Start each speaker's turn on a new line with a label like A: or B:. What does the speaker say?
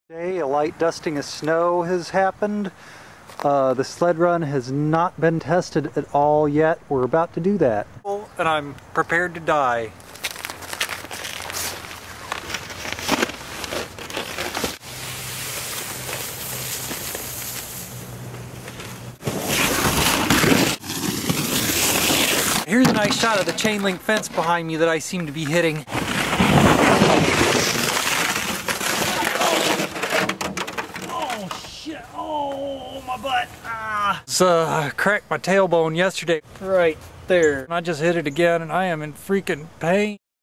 A: Today, a light dusting of snow has happened. The sled run has not been tested at all yet. We're about to do that. And I'm prepared to die. Here's a nice shot of the chain link fence behind me that I seem to be hitting. Oh, my butt. Cracked my tailbone yesterday right there. I just hit it again and I am in freaking pain.